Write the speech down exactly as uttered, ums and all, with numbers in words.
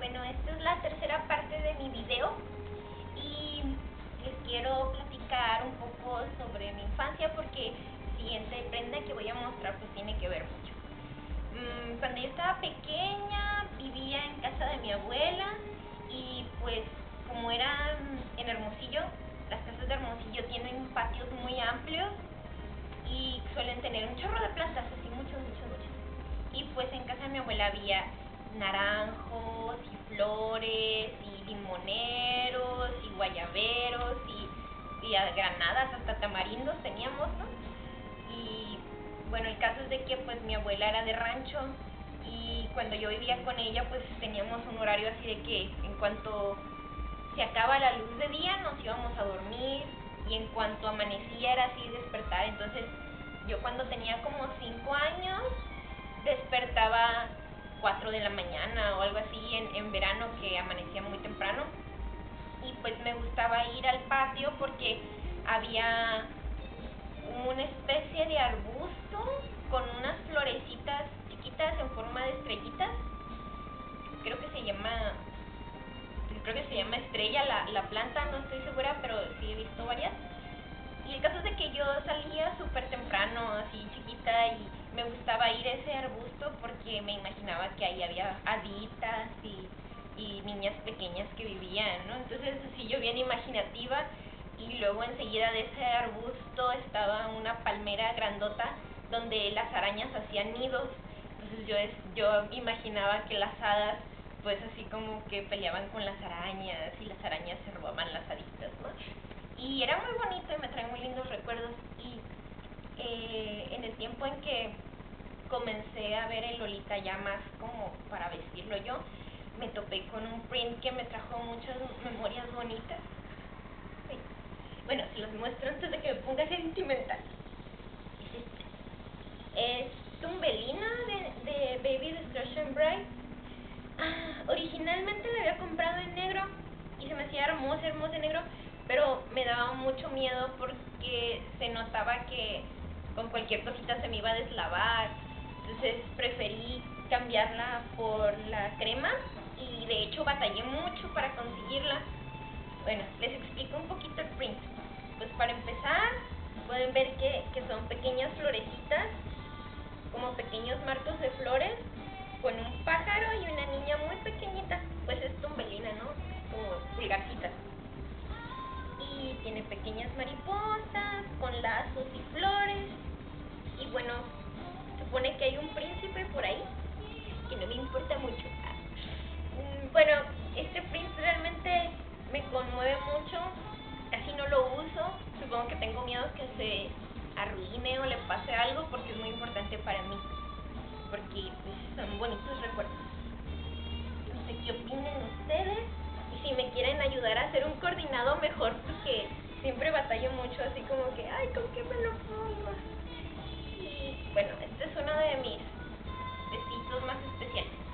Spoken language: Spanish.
Bueno, esta es la tercera parte de mi video y les quiero platicar un poco sobre mi infancia porque la siguiente prenda que voy a mostrar pues tiene que ver mucho. Mm, cuando yo estaba pequeña vivía en casa de mi abuela y pues como era en Hermosillo, las casas de Hermosillo tienen patios muy amplios y suelen tener un chorro de plantas, así muchos, muchos, muchos. Y pues en casa de mi abuela había naranjos y flores y limoneros y guayaberos y, y granadas, hasta tamarindos teníamos, ¿no? Y bueno, el caso es de que pues mi abuela era de rancho y cuando yo vivía con ella pues teníamos un horario así de que en cuanto se acaba la luz de día nos íbamos a dormir y en cuanto amanecía era así despertar. Entonces yo cuando tenía como cinco años despertaba cuatro de la mañana o algo así en, en verano, que amanecía muy temprano, y pues me gustaba ir al patio porque había una especie de arbusto con unas florecitas chiquitas en forma de estrellitas. Creo que se llama creo que se llama estrella la, la planta, no estoy segura, pero sí he visto varias. Y el caso es de que yo salía súper temprano, así chiquita, y me gustaba ir a ese arbusto porque me imaginaba que ahí había haditas y, y niñas pequeñas que vivían, ¿no? Entonces así yo bien imaginativa, y luego enseguida de ese arbusto estaba una palmera grandota donde las arañas hacían nidos. Entonces yo, es, yo imaginaba que las hadas pues así como que peleaban con las arañas y las arañas se robaban las haditas, ¿no? Y era muy bonito y me trae muy lindos recuerdos. Y eh, en el tiempo en que comencé a ver el Lolita ya más como para vestirlo yo, me topé con un print que me trajo muchas memorias bonitas. Sí. Bueno, se los muestro antes de que me ponga sentimental. Es este. Es Thumbelina de, de Baby Discretion Bright. Ah, originalmente la había comprado en negro y se me hacía hermosa, hermosa en negro, pero me daba mucho miedo porque se notaba que con cualquier cosita se me iba a deslavar. Entonces preferí cambiarla por la crema y de hecho batallé mucho para conseguirla. Bueno, les explico un poquito el print. Pues para empezar pueden ver que, que son pequeñas florecitas, como pequeños marcos de flores con un pájaro y una niña muy pequeñita, pues es Thumbelina, ¿no? Como pulgarcita. Y tiene pequeñas mariposas con lazos y flores. Y bueno, supone que hay un príncipe por ahí, que no me importa mucho. Bueno, este print realmente me conmueve mucho, casi no lo uso, supongo que tengo miedo que se arruine o le pase algo porque es muy importante para mí, porque pues, son bonitos recuerdos. No sé qué opinen ustedes y si me quieren ayudar a hacer un coordinado mejor, porque siempre batallo mucho así como que, ay, ¿con qué me lo pongo? Y bueno, este es uno de mis vestidos más especiales.